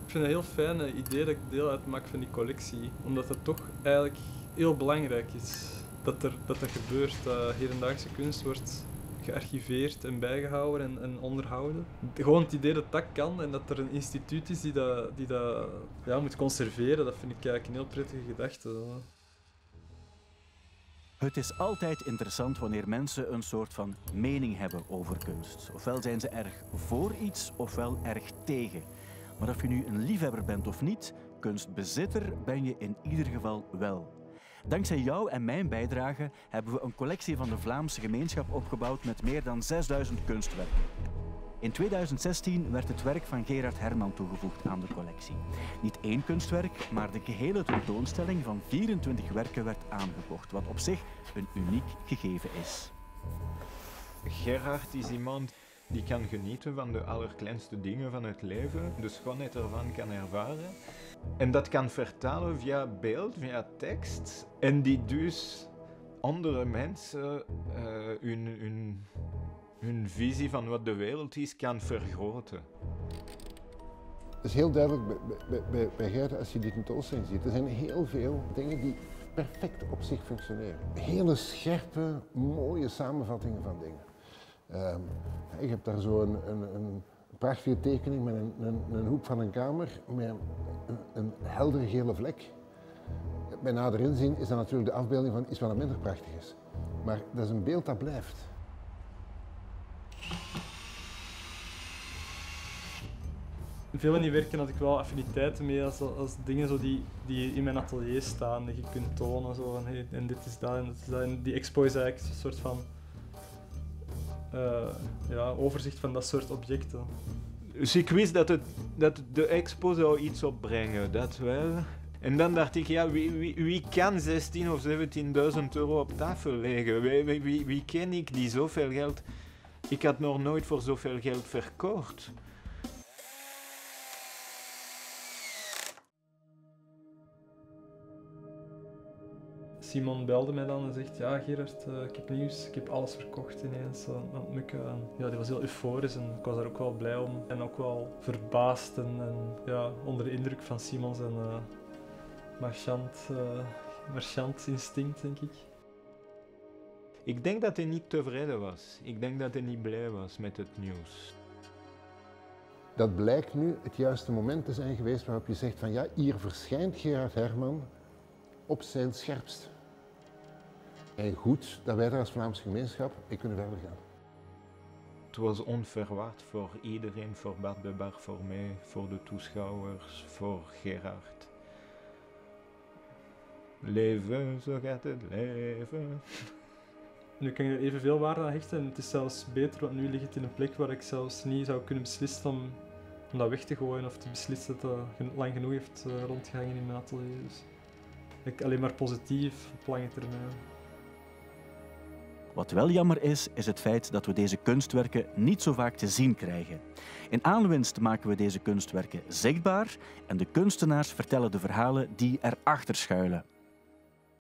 Ik vind het een heel fijn idee dat ik deel uitmaak van die collectie. Omdat het toch eigenlijk heel belangrijk is dat gebeurt. Dat hedendaagse kunst wordt gearchiveerd en bijgehouden en onderhouden. Gewoon het idee dat dat kan en dat er een instituut is die dat ja, moet conserveren, dat vind ik eigenlijk een heel prettige gedachte. Het is altijd interessant wanneer mensen een soort van mening hebben over kunst. Ofwel zijn ze erg voor iets, ofwel erg tegen. Maar of je nu een liefhebber bent of niet, kunstbezitter ben je in ieder geval wel. Dankzij jou en mijn bijdrage hebben we een collectie van de Vlaamse gemeenschap opgebouwd met meer dan 6000 kunstwerken. In 2016 werd het werk van Gerard Herman toegevoegd aan de collectie. Niet één kunstwerk, maar de gehele tentoonstelling van 24 werken werd aangekocht, wat op zich een uniek gegeven is. Gerard is iemand die kan genieten van de allerkleinste dingen van het leven, de schoonheid ervan kan ervaren. En dat kan vertalen via beeld, via tekst. En die dus andere mensen hun visie van wat de wereld is, kan vergroten. Het is heel duidelijk bij Gerard, als je die tentoonstelling ziet, er zijn heel veel dingen die perfect op zich functioneren. Hele scherpe, mooie samenvattingen van dingen. Je hebt daar zo een prachtige tekening met een hoek van een kamer met een heldere gele vlek. Bij nader inzien is dat natuurlijk de afbeelding van iets wat minder prachtig is. Maar dat is een beeld dat blijft. Veel van die werken had ik wel affiniteiten mee als dingen zo die in mijn atelier staan, die je kunt tonen. Zo van, hey, en dit is dat en dat is dat. En die expo is eigenlijk een soort van ja, overzicht van dat soort objecten. Dus ik wist dat de expo zou iets opbrengen, dat wel. En dan dacht ik, ja, wie kan 16.000 of 17.000 euro op tafel leggen? Wie ken ik die zoveel geld... Ik had nog nooit voor zoveel geld verkocht. Simon belde mij dan en zegt, ja Gerard, ik heb nieuws, ik heb alles verkocht ineens aan het mukken. En, ja, die was heel euforisch en ik was daar ook wel blij om. En ook wel verbaasd en ja, onder de indruk van Simon zijn marchant instinct, denk ik. Ik denk dat hij niet tevreden was. Ik denk dat hij niet blij was met het nieuws. Dat blijkt nu het juiste moment te zijn geweest waarop je zegt van ja, hier verschijnt Gerard Herman op zijn scherpst. En goed dat wij daar als Vlaamse gemeenschap mee kunnen verder gaan. Het was onverwacht voor iedereen, voor Bart de Bar, voor mij, voor de toeschouwers, voor Gerard. Leven, zo gaat het leven. Nu kan je er evenveel waarde aan hechten en het is zelfs beter, want nu ligt het in een plek waar ik zelfs niet zou kunnen beslissen om dat weg te gooien of te beslissen dat het lang genoeg heeft rondgehangen in mijn atelier. Dus ik alleen maar positief op lange termijn. Wat wel jammer is het feit dat we deze kunstwerken niet zo vaak te zien krijgen. In aanwinst maken we deze kunstwerken zichtbaar en de kunstenaars vertellen de verhalen die erachter schuilen.